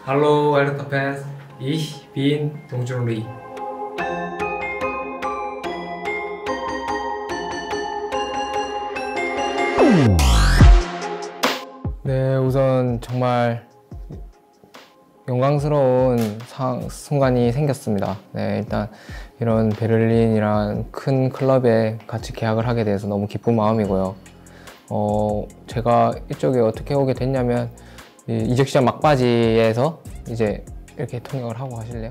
Hallo Hertha-Fans, ich bin Dongjun Lee. 네, 우선 정말 영광스러운 순간이 생겼습니다. 네, 일단 이런 베를린이란 큰 클럽에 같이 계약을 하게 돼서 너무 기쁜 마음이고요. 제가 이쪽에 어떻게 오게 됐냐면 이적시장 막바지에서 이제 이렇게 통역을 하고 가실래요?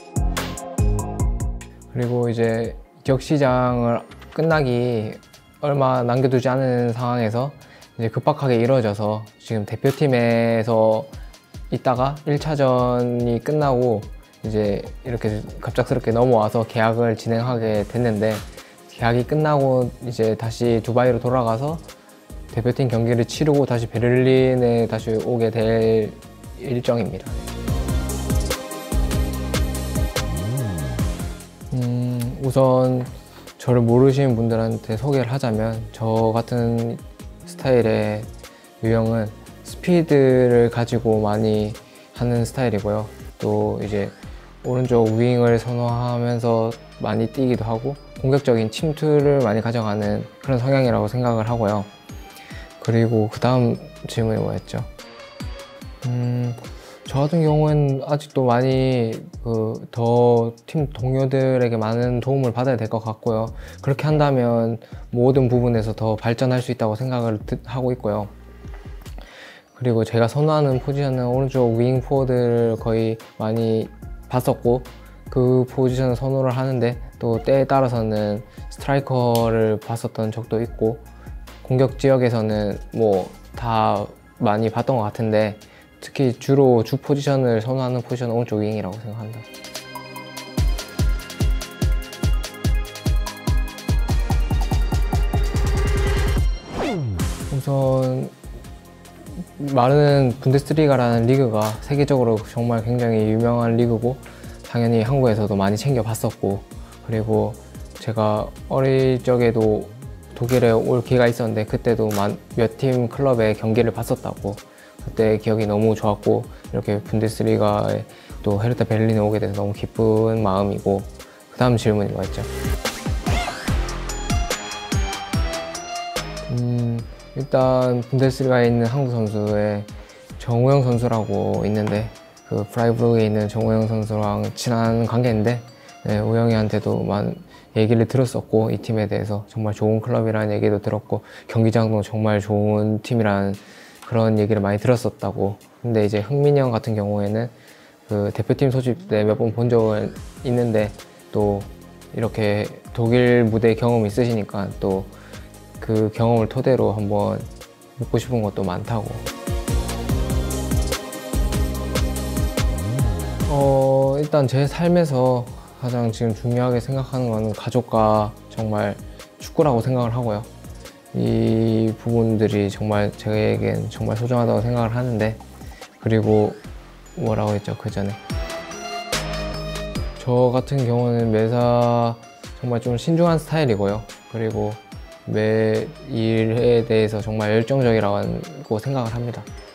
그리고 이제 이적시장을 끝나기 얼마 남겨두지 않은 상황에서 이제 급박하게 이루어져서 지금 대표팀에서 있다가 1차전이 끝나고 이제 이렇게 갑작스럽게 넘어와서 계약을 진행하게 됐는데, 계약이 끝나고 이제 다시 두바이로 돌아가서 대표팀 경기를 치르고 다시 베를린에 다시 오게 될 일정입니다. 우선 저를 모르시는 분들한테 소개를 하자면, 저 같은 스타일의 유형은 스피드를 가지고 많이 하는 스타일이고요. 또 이제 오른쪽 윙을 선호하면서 많이 뛰기도 하고 공격적인 침투를 많이 가져가는 그런 성향이라고 생각을 하고요. 그리고 그 다음 질문이 뭐였죠? 저 같은 경우에는 아직도 많이 더 팀 동료들에게 많은 도움을 받아야 될 것 같고요. 그렇게 한다면 모든 부분에서 더 발전할 수 있다고 생각을 하고 있고요. 그리고 제가 선호하는 포지션은 오른쪽 윙 포워드를 거의 많이 봤었고, 그 포지션을 선호를 하는데 또 때에 따라서는 스트라이커를 봤었던 적도 있고, 공격 지역에서는 뭐 다 많이 봤던 것 같은데, 특히 주로 주 포지션을 선호하는 포지션은 오른쪽 윙이라고 생각합니다. 우선 말은 분데스리가라는 리그가 세계적으로 정말 굉장히 유명한 리그고, 당연히 한국에서도 많이 챙겨봤었고, 그리고 제가 어릴 적에도 독일에 올 기회가 있었는데 그때도 몇 팀 클럽의 경기를 봤었다고, 그때 기억이 너무 좋았고, 이렇게 분데스리가에 또 헤르타 베를린에 오게 돼서 너무 기쁜 마음이고. 그 다음 질문이 뭐였죠? 일단 분데스리가에 있는 한국 선수에 정우영 선수라고 있는데, 그 프라이부르크에 있는 정우영 선수랑 친한 관계인데, 네, 우영이한테도 많은 얘기를 들었었고, 이 팀에 대해서 정말 좋은 클럽이라는 얘기도 들었고, 경기장도 정말 좋은 팀이라는 그런 얘기를 많이 들었었다고. 근데 이제 흥민이 형 같은 경우에는 그 대표팀 소집 때 몇 번 본 적은 있는데, 또 이렇게 독일 무대 경험이 있으시니까 또 그 경험을 토대로 한번 묻고 싶은 것도 많다고. 일단 제 삶에서 가장 지금 중요하게 생각하는 거는 가족과 정말 축구라고 생각을 하고요. 이 부분들이 정말 저에겐 정말 소중하다고 생각을 하는데, 그리고 뭐라고 했죠, 그 전에? 저 같은 경우는 매사 정말 좀 신중한 스타일이고요. 그리고 매 일에 대해서 정말 열정적이라고 생각을 합니다.